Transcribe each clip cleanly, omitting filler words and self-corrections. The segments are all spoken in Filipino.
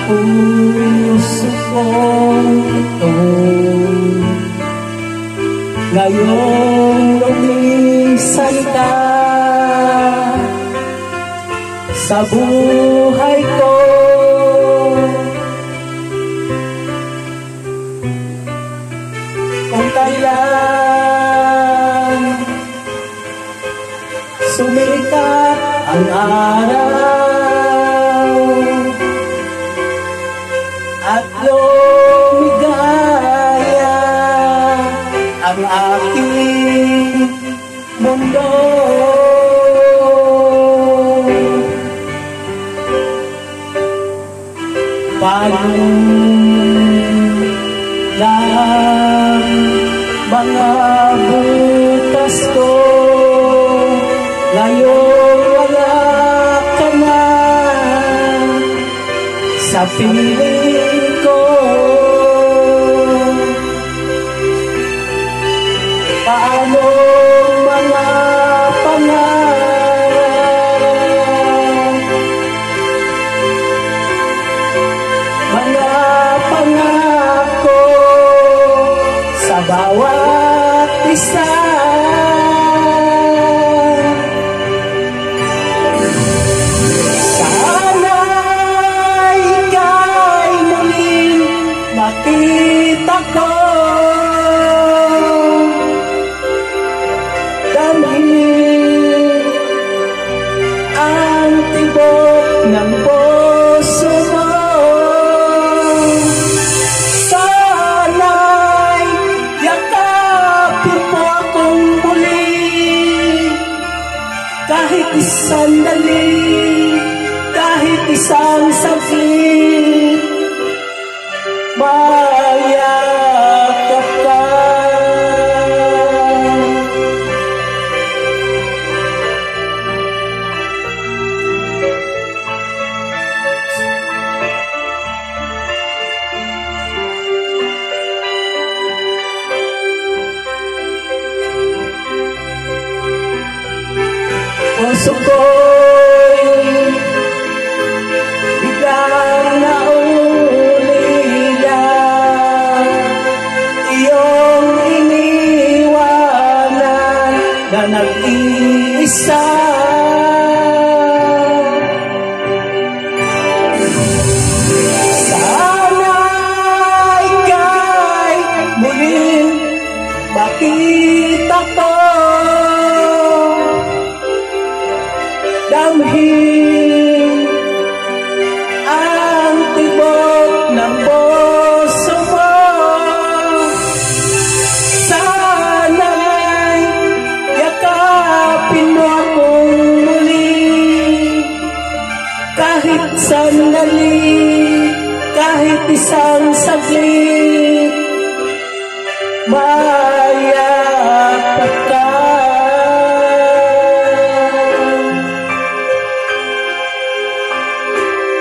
puso kong ito. Ngayong lumisan ka sa buhay ko, kung kailan sumikat ang araw at lumigaya ang aking mundo, lang mga butas ko. Ngayon wala ka na sa piling ko. Paano mga pangarap, mga pangako sa bawat isa? Sana'y ika'y muling makita ko, damhin ang tibok ng puso mo. Sana'y yakapin mo akong muli, kahit isang dali, kahit isang saglit, mayakap ka. Puso ko'y biglang naulila, iyong iniwanan na nag-iisa. Sana ika'y muling makita ko, damhin ang tibok ng puso mo. Sana'y yakapin mo akong muli, kahit sandali, kahit isang saglit, mayakap ka.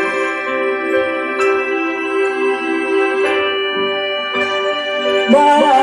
Bye.